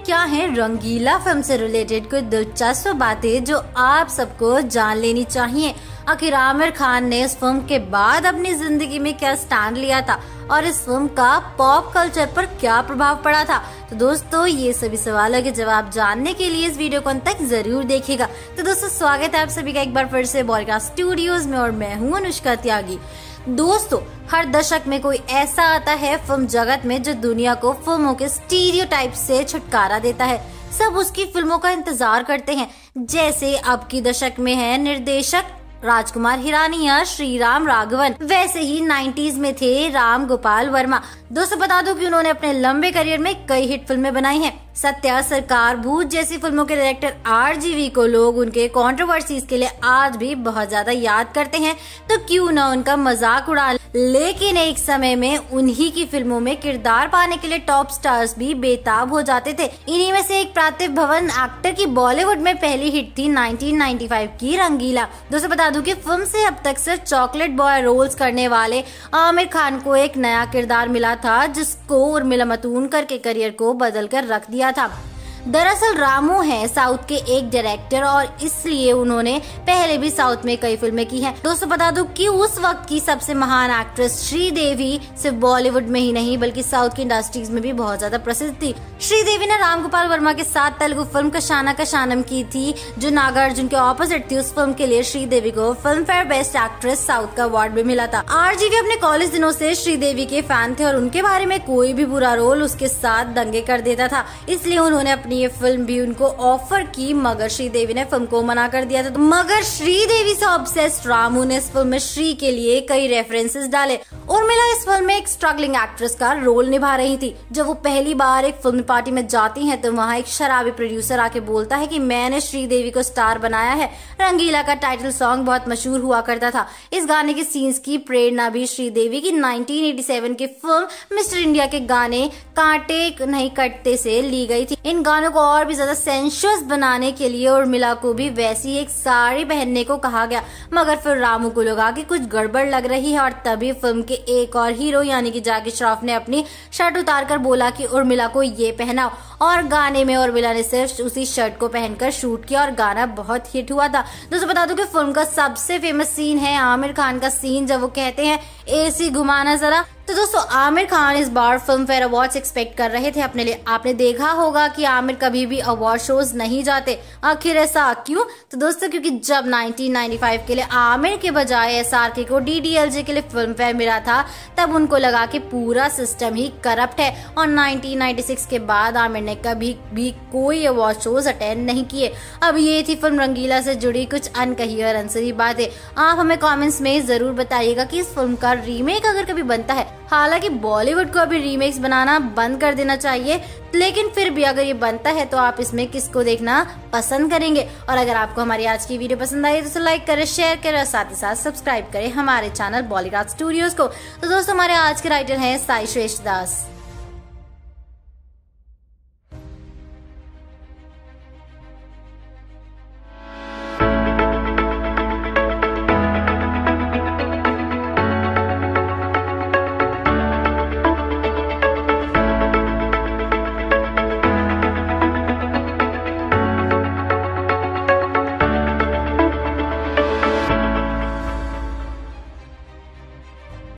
क्या है रंगीला फिल्म से रिलेटेड कुछ दिलचस्प बातें जो आप सबको जान लेनी चाहिए। आखिर आमिर खान ने इस फिल्म के बाद अपनी जिंदगी में क्या स्टैंड लिया था और इस फिल्म का पॉप कल्चर पर क्या प्रभाव पड़ा था। तो दोस्तों ये सभी सवालों के जवाब जानने के लिए इस वीडियो को अंत तक जरूर देखिएगा। तो दोस्तों स्वागत है आप सभी का एक बार फिर से बॉलीकास्ट स्टूडियोज में और मैं हूँ अनुष्का त्यागी। दोस्तों हर दशक में कोई ऐसा आता है फिल्म जगत में जो दुनिया को फिल्मों के स्टीरियोटाइप से छुटकारा देता है। सब उसकी फिल्मों का इंतजार करते हैं। जैसे अब की दशक में है निर्देशक राजकुमार हिरानी या श्रीराम राघवन, वैसे ही 90s में थे राम गोपाल वर्मा। दोस्तों बता दूं कि उन्होंने अपने लंबे करियर में कई हिट फिल्में बनाई हैं। सत्या सरकार, भूत जैसी फिल्मों के डायरेक्टर RGV को लोग उनके कंट्रोवर्सीज के लिए आज भी बहुत ज्यादा याद करते हैं, तो क्यों न उनका मजाक उड़ा। लेकिन एक समय में उन्हीं की फिल्मों में किरदार पाने के लिए टॉप स्टार्स भी बेताब हो जाते थे। इन्हीं में से एक पार्थिव भवन एक्टर की बॉलीवुड में पहली हिट थी 1995 की रंगीला। दोस्तों बता दूं कि फिल्म से अब तक सिर्फ चॉकलेट बॉय रोल्स करने वाले आमिर खान को एक नया किरदार मिला था, जिसको उर्मिला मातोंडकर के करियर को बदल कर रख दिया था। दरअसल रामू है साउथ के एक डायरेक्टर और इसलिए उन्होंने पहले भी साउथ में कई फिल्में की हैं। दोस्तों बता दूं कि उस वक्त की सबसे महान एक्ट्रेस श्रीदेवी सिर्फ बॉलीवुड में ही नहीं बल्कि साउथ की इंडस्ट्रीज में भी बहुत ज्यादा प्रसिद्ध थी। श्रीदेवी ने राम गोपाल वर्मा के साथ तेलुगु फिल्म कशाना कशानम की थी, जो नागार्जुन के ऑपोजिट थी। उस फिल्म के लिए श्रीदेवी को Filmfare best actress south का अवार्ड भी मिला था। RGV अपने कॉलेज दिनों से श्रीदेवी के फैन थे और उनके बारे में कोई भी बुरा रोल उसके साथ दंगे कर देता था, इसलिए उन्होंने ये फिल्म भी उनको ऑफर की, मगर श्रीदेवी ने फिल्म को मना कर दिया था। मगर श्रीदेवी से ऑब्सेस्ड रामू ने इस फिल्म में श्री के लिए कई रेफरेंसेस डाले। उर्मिला इस फिल्म में एक स्ट्रगलिंग एक्ट्रेस का रोल निभा रही थी। जब वो पहली बार एक फिल्म पार्टी में जाती हैं तो वहाँ एक शराबी प्रोड्यूसर आके बोलता है कि मैंने श्रीदेवी को स्टार बनाया है। रंगीला का टाइटल सॉन्ग बहुत मशहूर हुआ करता था। इस गाने के सीन्स की प्रेरणा भी श्रीदेवी की 1987 की फिल्म मिस्टर इंडिया के गाने कांटे नहीं कटते से ली गई थी। इन गानों को और भी ज्यादा सेंशुअस बनाने के लिए उर्मिला को भी वैसी एक साड़ी पहनने को कहा गया, मगर फिर रामू को लगा कि कुछ गड़बड़ लग रही है और तभी फिल्म के एक और हीरो यानी कि जैकी श्रॉफ ने अपनी शर्ट उतारकर बोला कि उर्मिला को ये पहनाओ, और गाने में उर्मिला ने सिर्फ उसी शर्ट को पहनकर शूट किया और गाना बहुत हिट हुआ था। दोस्तों बता दूं कि फिल्म का सबसे फेमस सीन है आमिर खान का सीन जब वो कहते हैं AC घुमाना जरा। तो दोस्तों आमिर खान इस बार फिल्म फेयर अवार्ड्स एक्सपेक्ट कर रहे थे अपने लिए। आपने देखा होगा कि आमिर कभी भी अवार्ड शोज नहीं जाते। आखिर ऐसा क्यों? तो दोस्तों क्योंकि जब 1995 के लिए आमिर के बजाय SRK को DDLJ के लिए फिल्म फेयर मिला था, तब उनको लगा कि पूरा सिस्टम ही करप्ट है और 1996 के बाद आमिर ने कभी भी कोई अवार्ड शोज अटेंड नहीं किए। अब ये थी फिल्म रंगीला से जुड़ी कुछ अनकही और अनसही बातें। आप हमें कमेंट्स में जरूर बताइएगा कि इस फिल्म का रीमेक अगर कभी बनता है, हालांकि बॉलीवुड को अभी रीमेक्स बनाना बंद कर देना चाहिए, लेकिन फिर भी अगर ये बनता है तो आप इसमें किसको देखना पसंद करेंगे। और अगर आपको हमारी आज की वीडियो पसंद आई तो लाइक करें, शेयर करें और साथ ही साथ सब्सक्राइब करें हमारे चैनल बॉलीकास्ट स्टूडियोज को। तो दोस्तों हमारे आज के राइटर हैं साई श्रेष्ठ दास।